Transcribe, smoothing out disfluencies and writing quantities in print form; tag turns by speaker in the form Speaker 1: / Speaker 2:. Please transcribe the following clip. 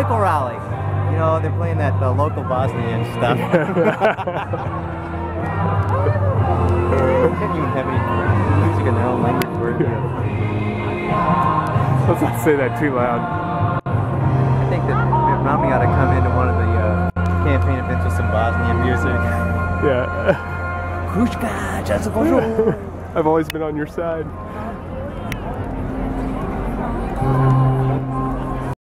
Speaker 1: political rally. You know, they're playing that local Bosnian stuff. They can't even have any music in their own language.
Speaker 2: Let's not say that too loud.
Speaker 1: I think that Mommy ought to come into one of the campaign events with some Bosnian music.
Speaker 2: Yeah.
Speaker 1: Kruška, just a
Speaker 2: I've always been on your side.